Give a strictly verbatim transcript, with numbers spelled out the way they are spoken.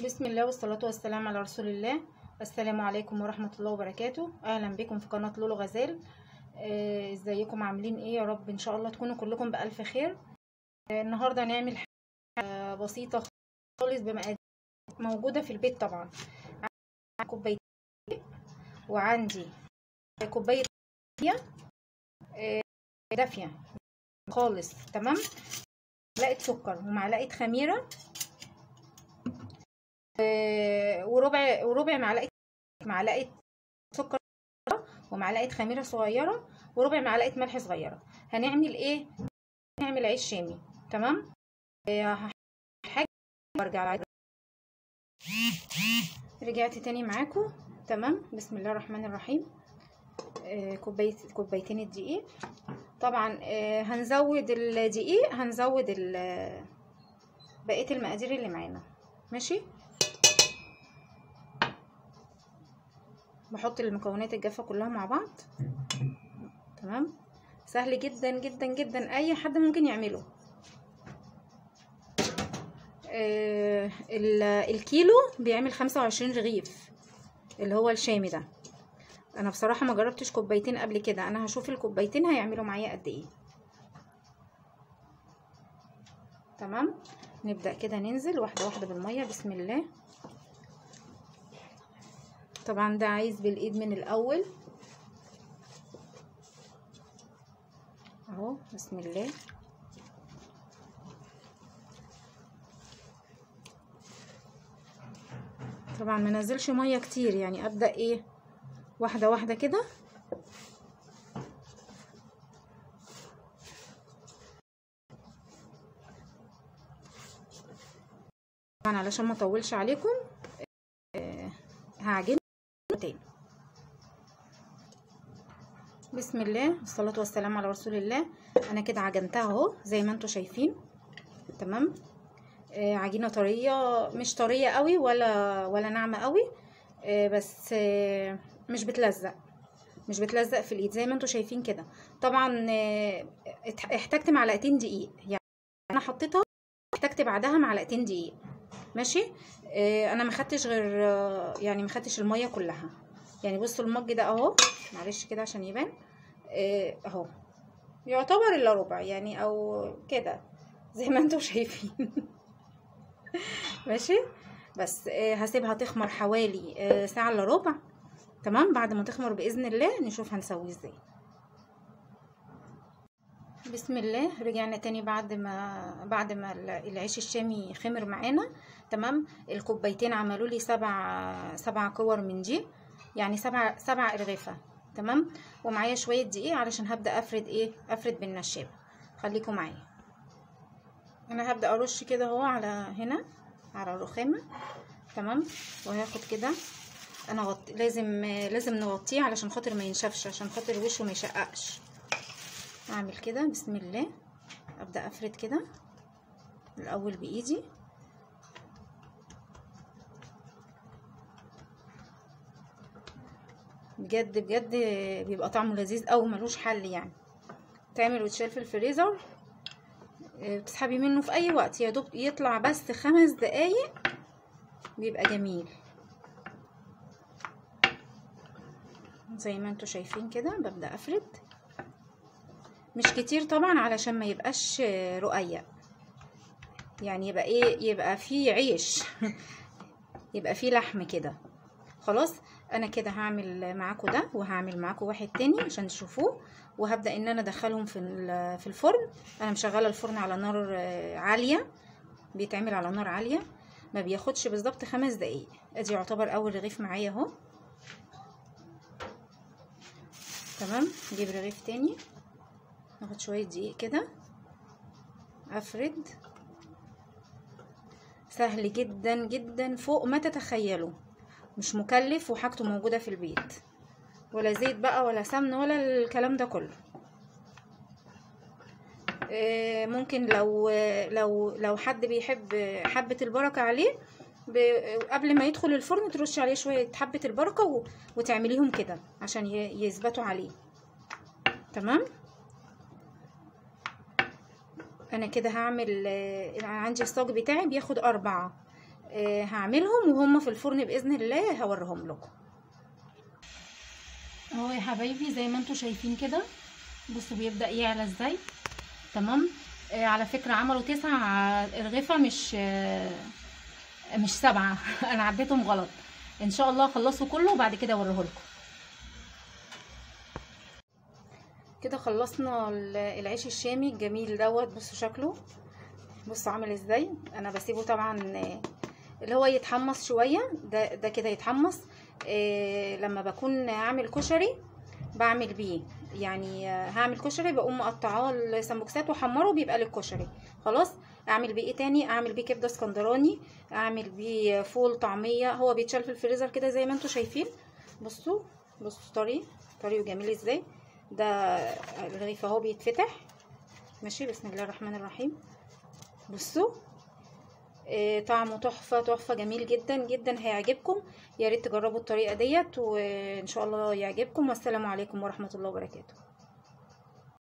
بسم الله والصلاة والسلام على رسول الله. السلام عليكم ورحمة الله وبركاته. اهلا بكم في قناة لولو غزال. آه، ازيكم عاملين ايه؟ يا رب ان شاء الله تكونوا كلكم بألف خير. آه، النهاردة هنعمل حاجة بسيطة خالص بمقادير موجودة في البيت طبعا. عندي كوباية وعندي كوباية دافية خالص، تمام، معلقة سكر ومعلقة خميرة وربع وربع معلقة معلقة سكر ومعلقة خميرة صغيرة وربع معلقة ملح صغيرة. هنعمل ايه؟ هنعمل عيش شامي، تمام. حاجة وارجع رجعت تاني معاكم، تمام. بسم الله الرحمن الرحيم. آه كوباية كوبايتين الدقيق طبعا. آه هنزود الدقيق، هنزود بقية المقادير اللي معانا، ماشي. بحط المكونات الجافة كلها مع بعض، تمام. سهل جدا جدا جدا، اي حد ممكن يعمله. آه الكيلو بيعمل خمسة وعشرين رغيف، اللي هو الشامي ده. انا بصراحة ما جربتش كوبايتين قبل كده، انا هشوف الكوبايتين هيعملوا معايا قد ايه، تمام. نبدأ كده ننزل واحدة واحدة بالمية. بسم الله. طبعا ده عايز بالايد من الاول اهو. بسم الله. طبعا ما نزلش ميه كتير، يعني ابدا ايه واحده واحده كده. طبعا علشان ما اطولش عليكم آه هعجن تاني. بسم الله والصلاه والسلام على رسول الله. انا كده عجنتها اهو زي ما انتم شايفين، تمام. آه عجينه طريه، مش طريه قوي ولا ولا ناعمه قوي، آه بس آه مش بتلزق مش بتلزق في الايد زي ما انتم شايفين كده. طبعا آه احتجت معلقتين دقيق، يعني انا حطيتها احتجت بعدها معلقتين دقيق، ماشي. آه انا ما خدتش غير آه يعني ما خدتش الميه كلها. يعني بصوا المج ده اهو، معلش كده عشان يبان آه اهو، يعتبر الا ربع يعني او كده زي ما انتم شايفين. ماشي. بس آه هسيبها تخمر حوالي آه ساعه الا ربع، تمام. بعد ما تخمر باذن الله نشوف هنسوي ازاي. بسم الله. رجعنا تاني بعد ما بعد ما العيش الشامي خمر معانا، تمام. الكوبايتين عملوا لي سبع سبع كور من دي، يعني سبع سبع ارغفه، تمام. ومعايا شويه دقيق علشان هبدا افرد ايه افرد بالنشابه. خليكم معايا. انا هبدا ارش كده اهو على هنا على الرخامه، تمام. وهاخد كده انا غط... لازم لازم نغطيه علشان خاطر ما ينشفش، عشان خاطر وشه ما يشققش. اعمل كده بسم الله. ابدا افرد كده الاول بايدي، بجد بجد بيبقى طعمه لذيذ قوي، ملوش حل يعني. تعمل وتشال في الفريزر، بتسحبي منه في اي وقت، يا دوب يطلع بس خمس دقايق بيبقى جميل زي ما انتوا شايفين كده. ببدا افرد مش كتير طبعا علشان ما يبقاش رقيق، يعني يبقى ايه يبقى فيه عيش يبقى فيه لحم كده. خلاص انا كده هعمل معاكم ده وهعمل معاكم واحد تاني عشان تشوفوه، وهبدا ان انا ادخلهم في في الفرن. انا مشغله الفرن على نار عاليه، بيتعمل على نار عاليه، ما بياخدش بالظبط خمس دقايق. ادي يعتبر اول رغيف معايا اهو، تمام. نجيب رغيف تاني، ناخد شويه دقيق كده افرد. سهل جدا جدا فوق ما تتخيلوا، مش مكلف وحاجته موجوده في البيت، ولا زيت بقى ولا سمن ولا الكلام ده كله. ممكن لو لو لو حد بيحب حبه البركه عليه، قبل ما يدخل الفرن ترشي عليه شويه حبه البركه وتعمليهم كده عشان يثبتوا عليه، تمام. انا كده هعمل عندي الصاج بتاعي بياخد اربعة آه هعملهم وهم في الفرن باذن الله هوريهم لكم اهو يا حبايبي. زي ما انتم شايفين كده، بصوا بيبدا يعلى ازاي. تمام. آه على فكره عملوا تسع رغيفه، مش آه مش سبعه. انا عديتهم غلط. ان شاء الله اخلصه كله وبعد كده اوريه لكم. كده خلصنا العيش الشامي الجميل دوت. بصوا شكله، بصوا عامل ازاي. انا بسيبه طبعا اللي هو يتحمص شويه. ده ده كده يتحمص. إيه لما بكون اعمل كشري بعمل بيه، يعني هعمل كشري بقوم مقطعاه السمبوكسات واحمره بيبقى للكشري. خلاص. اعمل بيه ايه تاني؟ اعمل بيه كبده اسكندراني، اعمل بيه فول طعميه. هو بيتشال في الفريزر كده زي ما انتم شايفين. بصوا بصوا طري طري وجميل ازاي. ده الرغيف اهو بيتفتح. ماشي. بسم الله الرحمن الرحيم. بصوا إيه طعمه تحفه تحفه، جميل جدا جدا، هيعجبكم. يا ريت تجربوا الطريقه ديت وان شاء الله يعجبكم. والسلام عليكم ورحمه الله وبركاته.